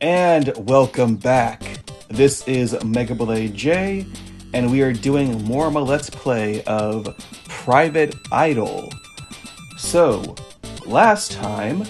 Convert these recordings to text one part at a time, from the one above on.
And welcome back. This is Mega Blade J, and we are doing more of a Let's Play of Private Idol. So, last time,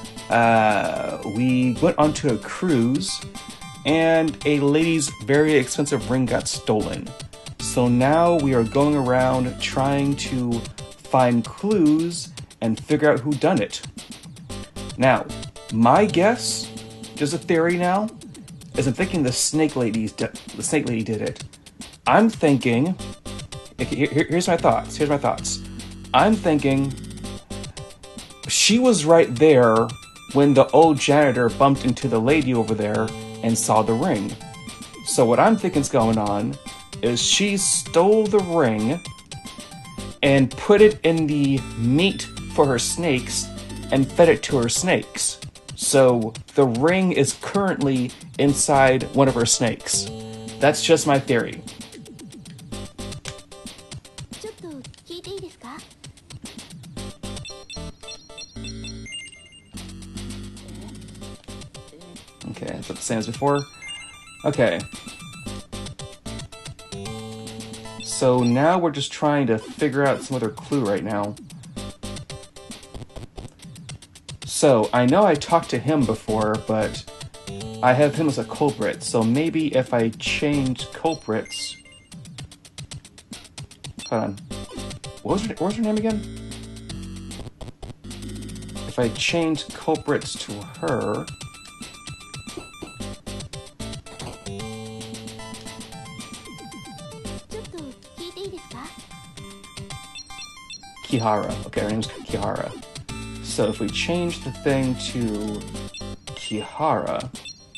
we went onto a cruise, and a lady's very expensive ring got stolen. So now we are going around trying to find clues and figure out who done it. Now, my guess, just a theory now, is I'm thinking the snake lady did it. I'm thinking, here's my thoughts. I'm thinking she was right there when the old janitor bumped into the lady over there and saw the ring. So what I'm thinking's going on is she stole the ring and put it in the meat for her snakes and fed it to her snakes. So the ring is currently inside one of her snakes. That's just my theory. Okay, is that the same as before? Okay. So now we're just trying to figure out some other clue right now. So, I know I talked to him before, but I have him as a culprit, so maybe if I change culprits... Hold on. What was her name again? If I change culprits to her... Kihara. Okay, her name's Kihara. So if we change the thing to Kihara...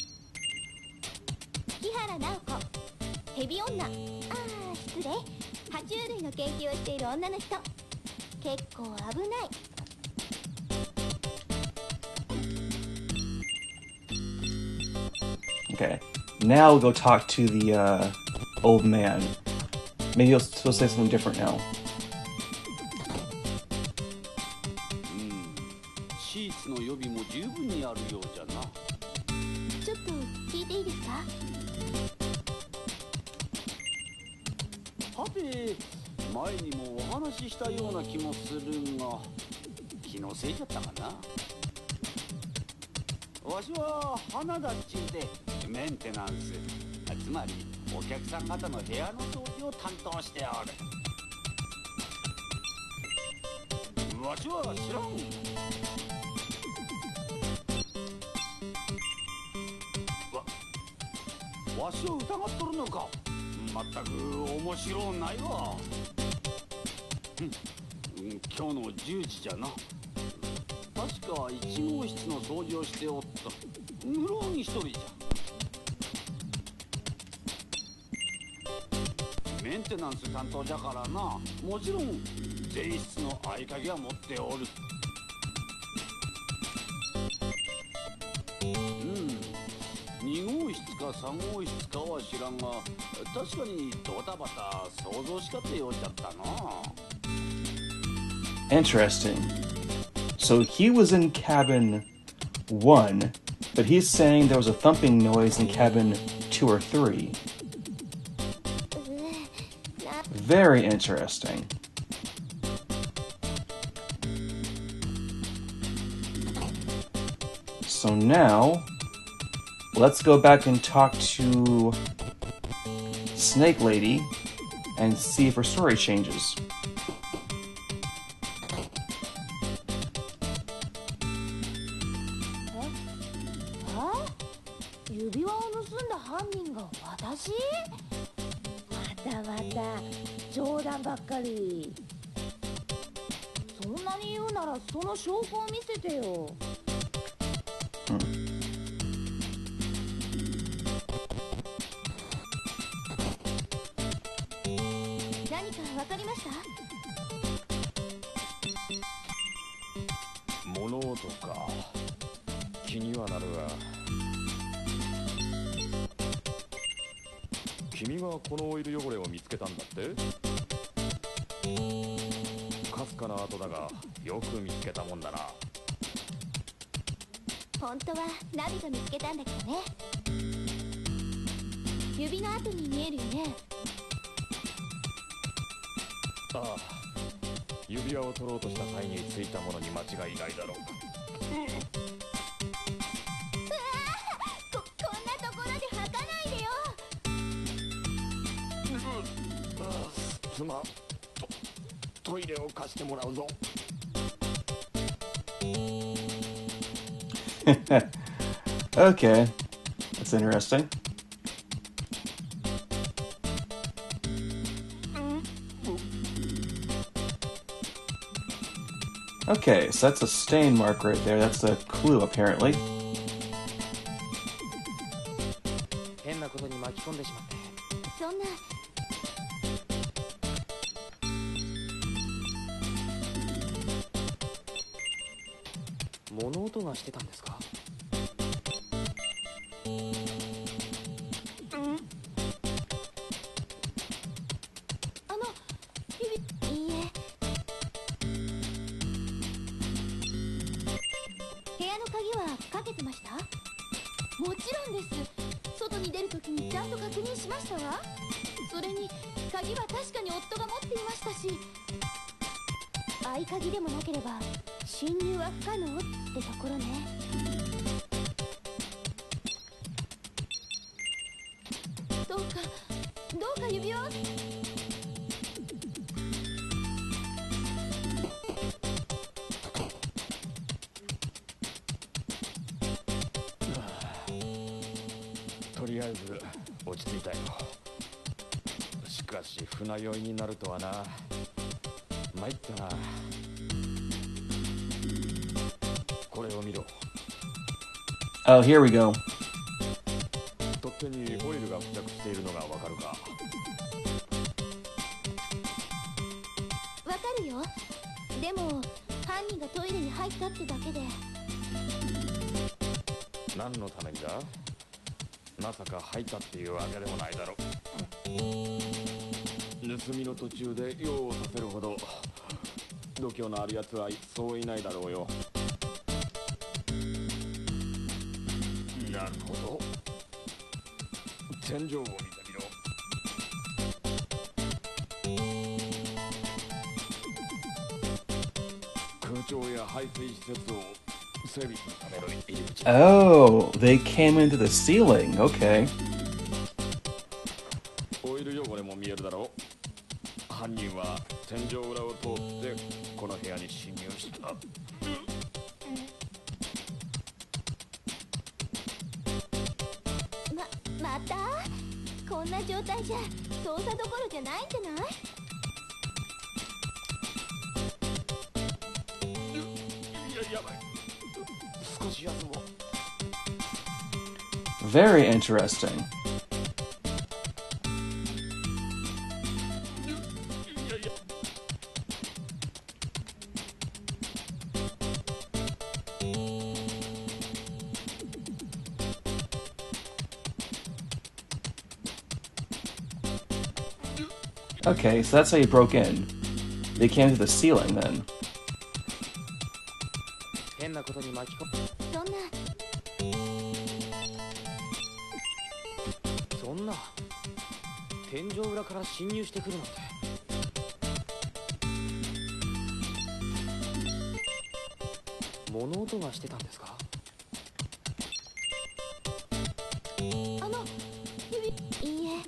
Okay, now we'll go talk to the old man. Maybe he'll say something different now. Interesting. So he was in cabin 1, but he's saying there was a thumping noise in cabin 2 or 3. Very interesting. So now, let's go back and talk to Snake Lady and see if her story changes. 本当はナビが見つけたんだけどね。指の跡に見えるよね。 ああ、指輪を取ろうとした際についたものに間違いないだろう。 こんなところで履かないでよ。 すまん。トイレを貸してもらうぞ。 Okay, that's interesting. Okay, so that's a stain mark right there. That's a clue, apparently. 変なことに巻き込んでしまって。 そんな。 物音がしてたんですか？ いいえ。部屋の鍵はかけてました？もちろんです。外に出るときにちゃんと確認しましたわ。それに鍵は確かに夫が持っていましたし、合鍵でもなければ侵入は不可能ってところね。どうか指輪を。 とりあえず落ち着いたよ。しかし船酔いになるとはな。参ったな。これを見ろ。 Oh, here we go. 取っ手にオイルが付着しているのがわかるか？ わかるよ。でも犯人がトイレに入ったってだけで。 何のためにだ？まさか入ったっていうわけでもないだろ。盗みの途中で用をさせるほど度胸のあるやつはそういないだろうよ。なるほど。天井を見てみろ。空調や排水施設を整備するための入り口。 Oh, they came into the ceiling. Okay. オイル汚れも見えるだろう。犯人は天井裏を通ってこの部屋に侵入した。 またこんな状態じゃ捜査どころじゃないんじゃない？ やばい。少し休もう。 Very interesting. Okay, so that's how you broke in. They came to the ceiling then. 変なことに巻き込む。そんな天井裏から侵入してくるなんて。物音がしてたんですか？ いいえ。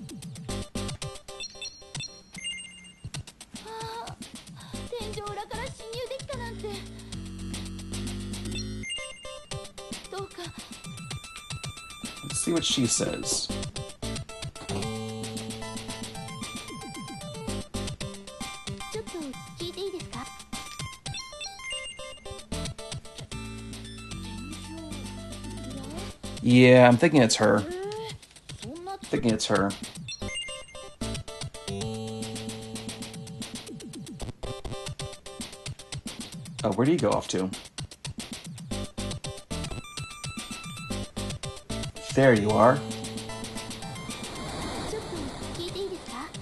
天井裏から侵入できたなんて。どうか。 Let's see what she says. ちょっと聞いていいですか？ Yeah, I'm thinking it's her. Thinking it's her. Oh, where do you go off to? There you are. ちょっと聞いていいですか？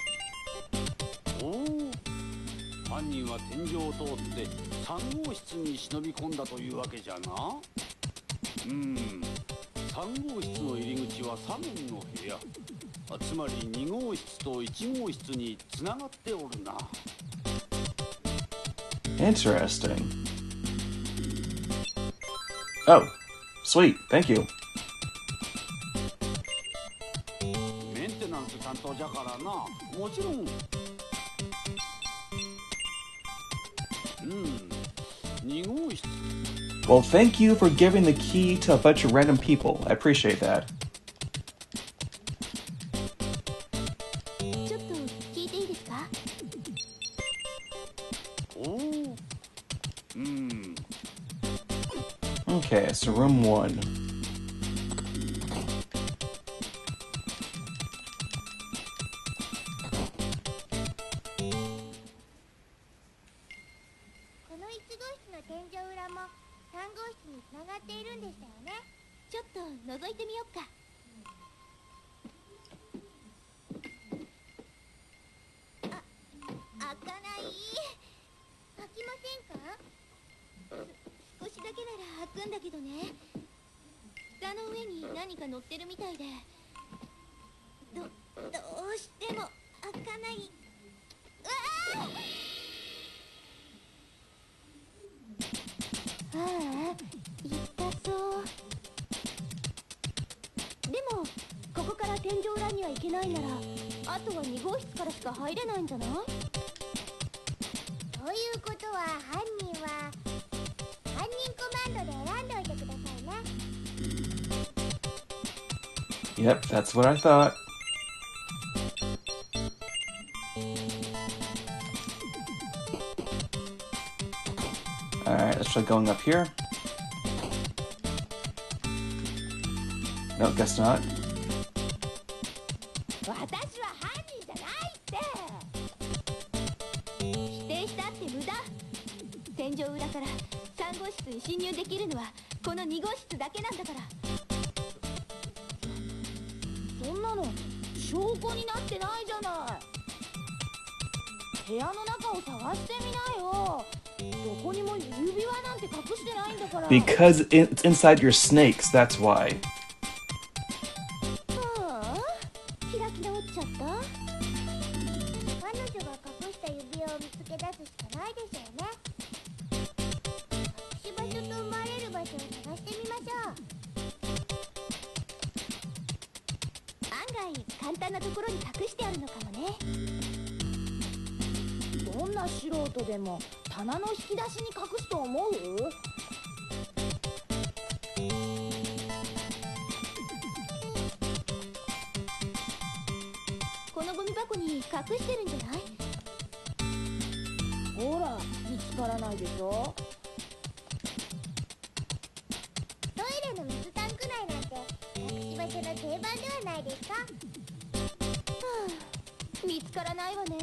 おお、犯人は天井を通って3号室に忍び込んだというわけじゃな。3号室の入り口は左門の部屋、つまり2号室と1号室につながっておるな。 Interesting. Oh, sweet. Thank you. メンテナンス担当じゃからな。もちろん。2号室。 Well, thank you for giving the key to a bunch of random people. I appreciate that. ちょっと聞いていいですか？ おお。 Okay, so room 1. この1号室の天井裏も3号室につながっているんでしたよね。ちょっと覗いてみよっか。開かない。開きませんか？少しだけなら開くんだけどね。蓋の上に何か乗ってるみたいで、どうしても開かない。ああ、痛そう。でもここから天井裏には行けないなら、あとは2号室からしか入れないんじゃない？ということは犯人は犯人コマンドで選んでおいてくださいね。 Yep, that's what I thought. Alright, let's try going up here. No, guess not. 私は犯人じゃないって。否定したって無駄。天井裏から3号室に侵入できるのはこの2号室だけなんだから。そんなの証拠になってないじゃない。部屋の中を探してみなよ。どこにも指輪なんて隠してないんだから。 Because it's inside your snakes, that's why. 開き直っちゃった。彼女が隠した指輪を見つけ出すしかないでしょうね。隠し場所と思われる場所を探してみましょう。案外簡単なところに隠してあるのかもね。どんな素人でも棚の引き出しに隠すと思う？このゴミ箱に隠してるんじゃない？ほら、見つからないでしょ。トイレの水タンク内なんて隠し場所の定番ではないですか？見つからないわね。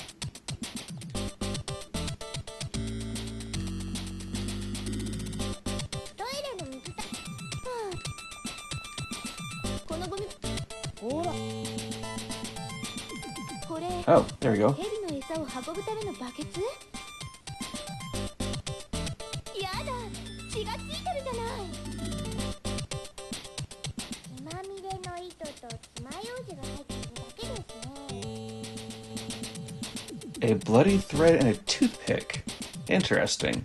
トイレの水タンク、このゴミ、ほら。これ、 Oh, there we go. ヘビの餌を運ぶためのバケツ？やだ、血がついてるじゃない。血まみれの糸と爪楊枝が入っているだけですね。 A bloody thread and a toothpick. Interesting.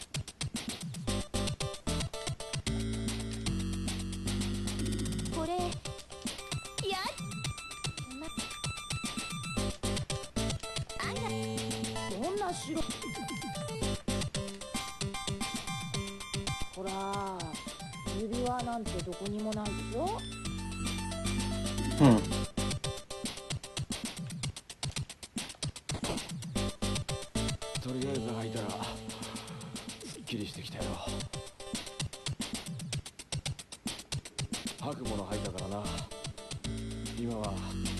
これ、どんな白。ほら、指輪なんてどこにもないでしょ。 とりあえず履いたらすっきりしてきたよ。吐くもの吐いたからな。今は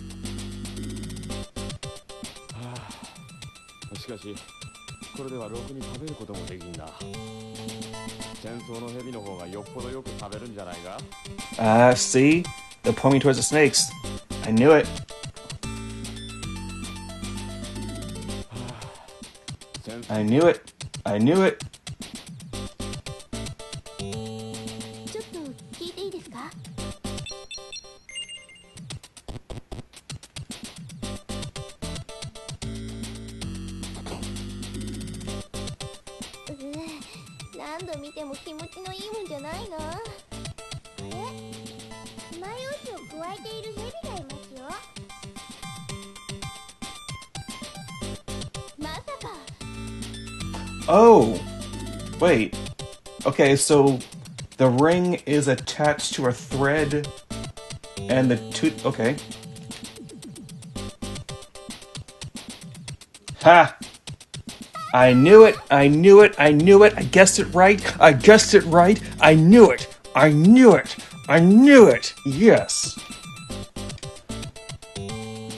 しかしこれではろくに食べることもできんな。戦争の蛇の方がよっぽどよく食べるんじゃないか。 See? They're pointing towards the snakes. I knew it. I knew it. I knew it. 度見ても気持ちのいいもんじゃないな。あれ、爪楊枝をくわえている蛇がいますよ。まさか。 Oh, wait. Okay, so the ring is attached to a thread, and the tooth. Okay. Ha! I knew it! I knew it! I knew it! I guessed it right! I guessed it right! I knew it! I knew it! I knew it! Yes! 嘘。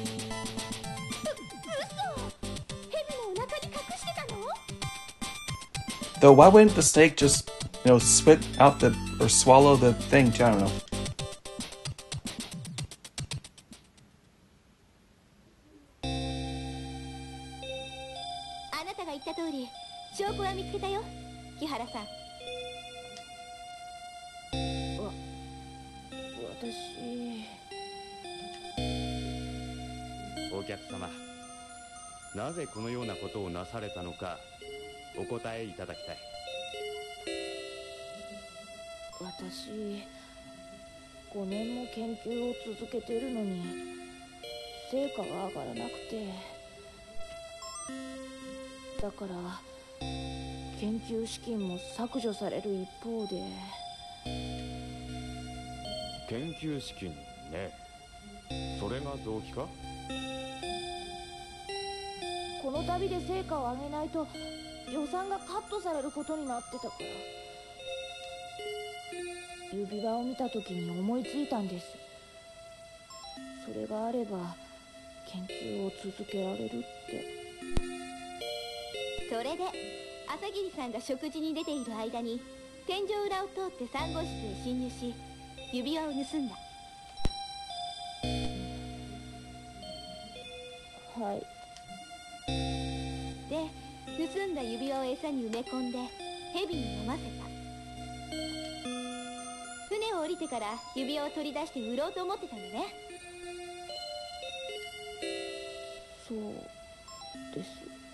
蛇のお腹に隠してたの？ Though, why wouldn't the snake just, spit out or swallow the thing? I don't know. あなたが言った通り、証拠は見つけたよ、木原さん。 私。 お客様、なぜこのようなことをなされたのかお答えいただきたい。 私5年も研究を続けてるのに成果が上がらなくて、だから研究資金も削除される一方で。 研究資金ね。それが動機か？ この度で成果を上げないと予算がカットされることになってたから、指輪を見た時に思いついたんです。それがあれば研究を続けられるって。 それで朝霧さんが食事に出ている間に天井裏を通って3号室へ侵入し、指輪を盗んだ。 はい。 で、盗んだ指輪を餌に埋め込んで蛇に飲ませた。船を降りてから指輪を取り出して売ろうと思ってたのね。 そうです。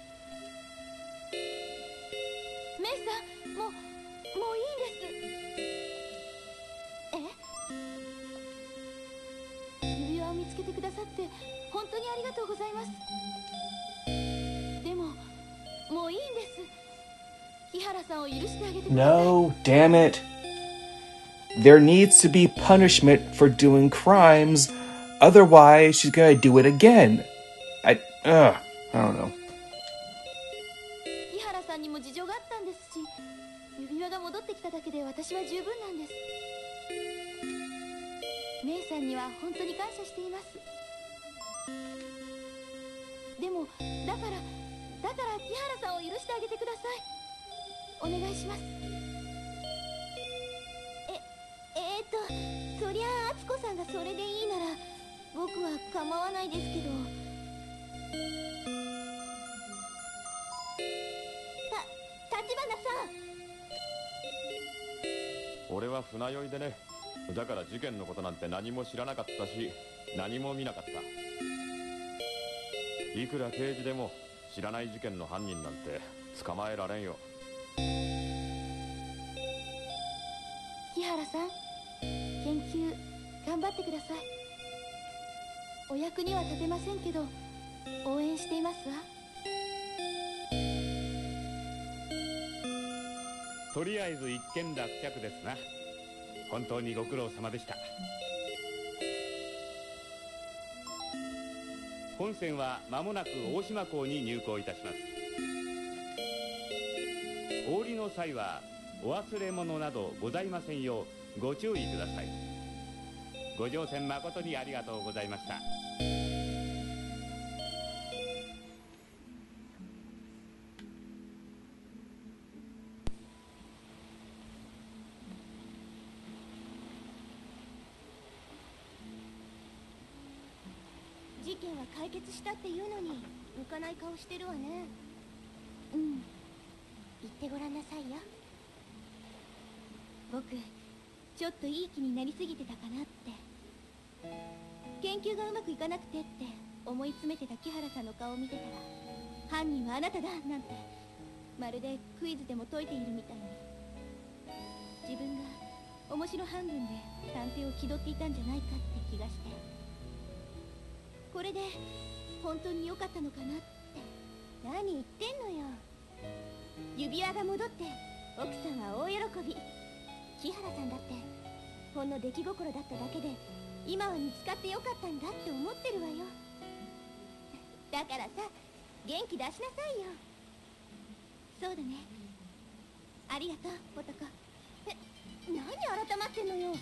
メイさん、もういいんです。指輪を見つけてくださって本当にありがとうございます。でももういいんです。木原さんを許してあげてください。 No, damn it. There needs to be punishment for doing crimes, otherwise she's gonna do it again. I don't know. 木原さんにも事情があったんですし、指輪が戻ってきただけで私は十分なんです。メイさんには本当に感謝しています。でもだから木原さんを許してあげてください。お願いします。そりゃあ敦子さんがそれでいいなら僕は構わないですけど。立花さん。 俺は船酔いでね。だから事件のことなんて何も知らなかったし、何も見なかった。いくら刑事でも知らない事件の犯人なんて捕まえられんよ。 木原さん、研究頑張ってください。お役には立てませんけど応援していますわ。 とりあえず一件落着ですな。本当にご苦労様でした。本船は間もなく大島港に入港いたします。お降りの際はお忘れ物などございませんようご注意ください。ご乗船誠にありがとうございました。 事件は解決したっていうのに浮かない顔してるわね。うん、言ってごらんなさいよ。僕ちょっといい気になりすぎてたかなって。研究がうまくいかなくてって思い詰めてた木原さんの顔を見てたら、犯人はあなただなんてまるでクイズでも解いているみたいに。 白半分で探偵を気取っていたんじゃないかって気がして、これで本当に良かったのかなって。何言ってんのよ。指輪が戻って奥さんは大喜び。木原さんだってほんの出来心だっただけで今は見つかってよかったんだって思ってるわよ。だからさ、元気出しなさいよ。そうだね。ありがとう、男。何改まってんのよ。バカ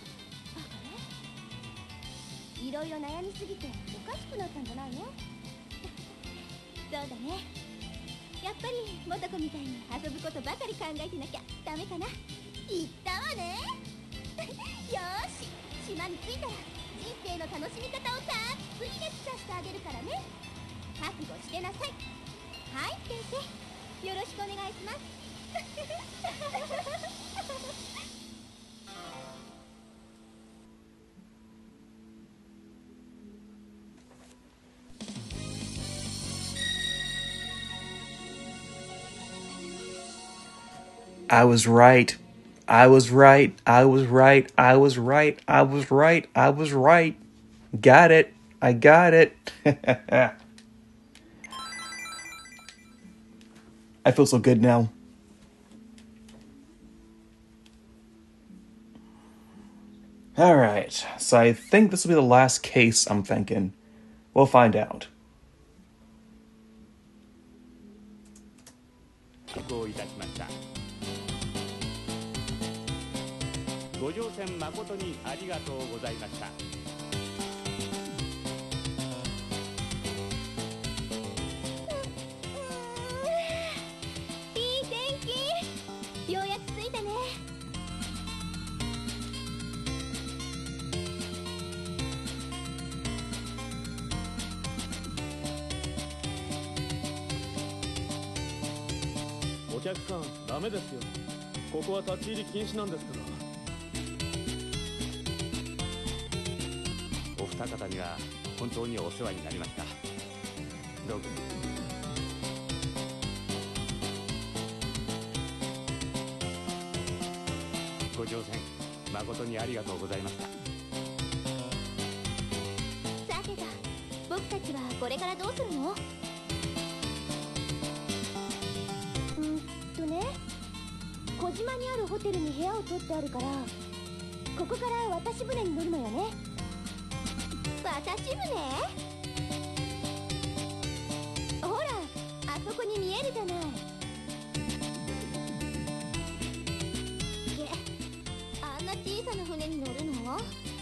ね。いろいろ悩みすぎておかしくなったんじゃないの？そうだね。やっぱり元子みたいに遊ぶことばかり考えてなきゃダメかな。言ったわね。よーし、島に着いたら人生の楽しみ方をたっぷりレクチャーしてあげるからね。覚悟してなさい。はい、先生、よろしくお願いします。 I was right. I was right. I was right. I was right. I was right. I was right. Got it. I got it. I feel so good now. Alright, so I think this will be the last case, I'm thinking. We'll find out. どういたしました。ご乗船誠にありがとうございました。 いい天気。ようやく着いたね。 お客さん、ダメですよ。ここは立ち入り禁止なんですから。 お二方には本当にお世話になりました。どうぞ。ご乗船誠にありがとうございました。 さてと、僕たちはこれからどうするの？ね、小島にあるホテルに部屋を取ってあるから、ここから渡し船に乗るのよね。渡し船？ほら、あそこに見えるじゃない。あんな小さな船に乗るの？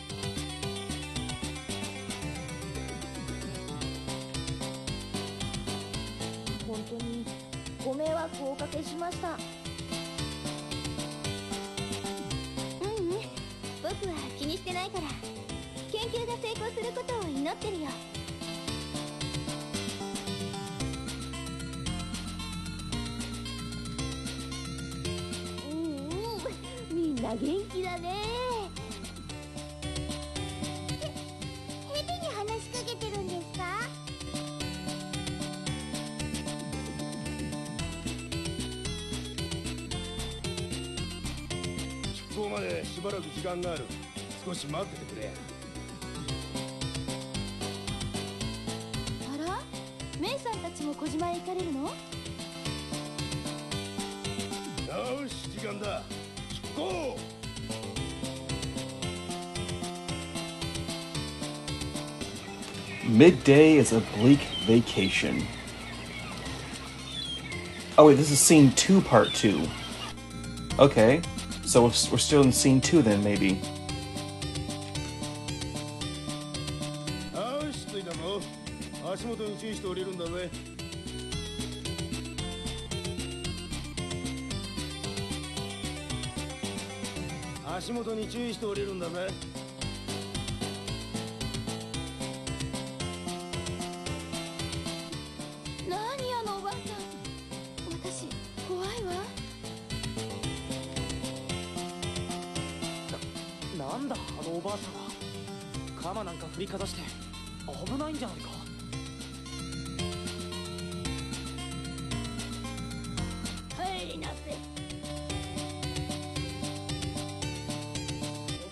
本当にご迷惑をおかけしました。 僕は気にしてないから、研究が成功することを祈ってるよ。みんな元気だね。ヘビに話しかけてるんですか？ 出港までしばらく時間がある。少し待っててくれ。 あら、メイさんたちも小島へ行かれるの？ よし、時間だ。出港。 Midday is a bleak vacation. Oh wait, this is scene 2 part 2. Okay, so we're still in scene 2 then, maybe. よし、着いたぞ。足元に注意して降りるんだぜ。足元に注意して降りるんだぜ。 何あのおばあさん、私怖いわ。 なんだあのおばあさんは。鎌なんか振りかざして危ないんじゃないか。 入りなせ。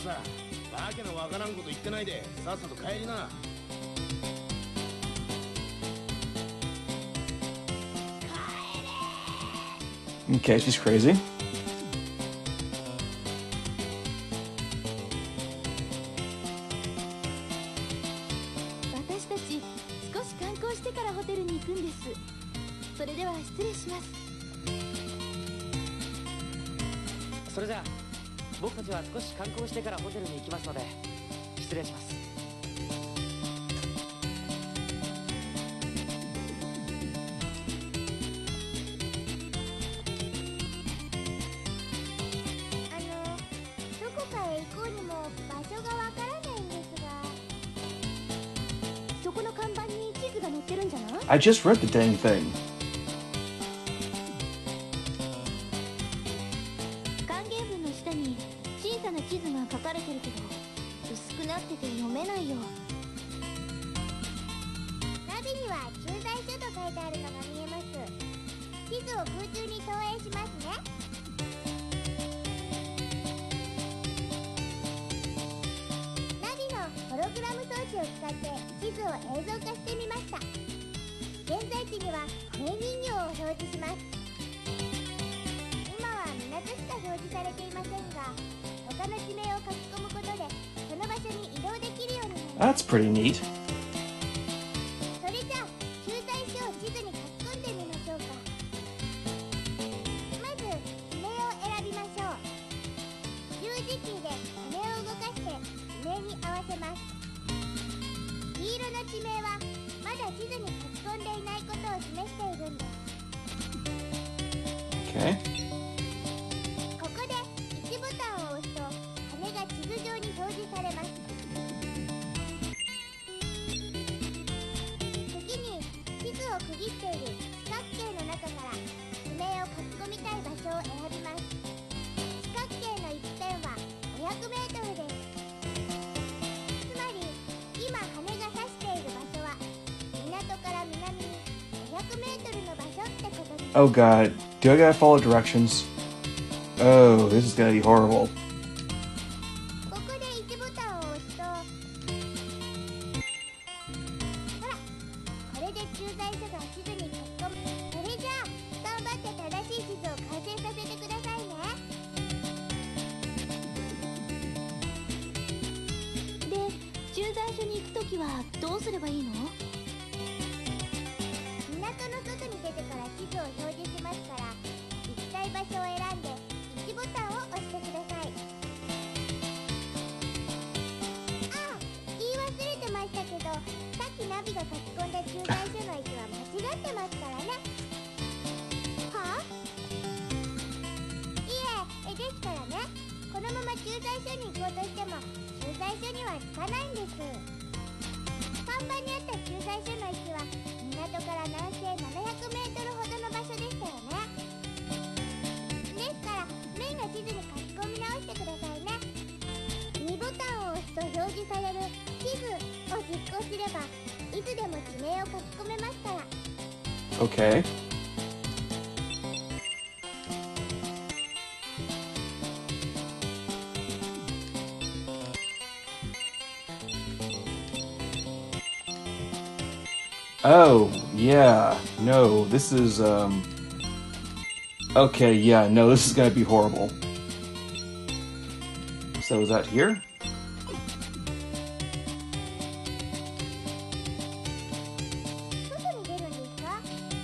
さ、わけのわからんこと言ってないで、さっさと帰りな。 Okay, she's crazy. 私たち少し観光してからホテルに行くんです。それでは失礼します。 それじゃあ僕たちは少し観光してからホテルに行きますので失礼します。 どこかへ行こうにも場所がわからないんですが、そこの看板に地図が載ってるんじゃない？ I just read the dang thing. 歓迎文の下に小さな地図が書かれてるけど、薄くなってて読めないよ。ナビには駐在所と書いてあるのが見えます。地図を空中に投影しますね。ナビのホログラム装置を使って地図を映像化してみました。現在地には名人形を表示します。今は港しか表示されていませんが、他の地名を書き込むことでその場所に移動できるようになります。 That's pretty neat. それじゃあ駐在所を地図に書き込んでみましょうか。まず地名を選びましょう。十字キーで羽を動かして地名に合わせます。黄色の地名はまだ地図に書き込んでいないことを示しているんです。 Okay. ここで1ボタンを押すと羽が地図上に表示されます。次に地図を区切っている四角形の中から地名を書き込みたい場所を選びます。四角形の一辺は500メートルです。つまり今羽が指している場所は港から南に500メートルの場所ってことに。 Oh god. Do I gotta follow directions? Oh, this is gonna be horrible. ここで1ボタンを押すと、ほら、これで駐在所が地図に書き込む。それじゃあ頑張って正しい地図を完成させてくださいね。で、駐在所に行くときはどうすればいいの？港の外に出てから地図を表示しますから、行きたい場所を選んで1ボタンを押してください。あ、言い忘れてましたけど、さっきナビが書き込んだ駐在所の位置は間違ってますからね。はあ？いえ、ですからね、このまま駐在所に行こうとしても駐在所には着かないんです。看板にあった駐在所の位置は港から南西700メートルほどの場所でしたよね。ですからメインの地図に書き込み直してくださいね。2ボタンを押すと表示される地図を実行すればいつでも地名を書き込めますから。 Okay. Oh, yeah. No, this is, Okay, yeah, no, this is gonna be horrible. So is that here? 外に出るんですか？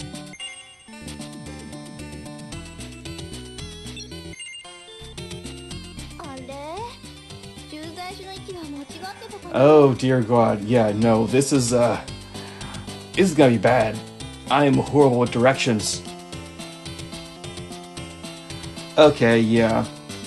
あれ？駐在所の位置が間違ってたかな？ Oh, dear God. Yeah, no, this is gonna be bad. I am horrible with directions. Okay, yeah.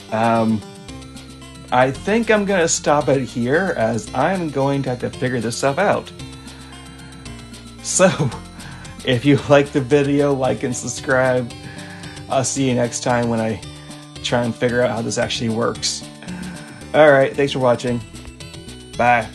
I think I'm gonna stop it here as I'm going to have to figure this stuff out. So, if you like the video, like and subscribe. I'll see you next time when I try and figure out how this actually works. Alright, thanks for watching. Bye.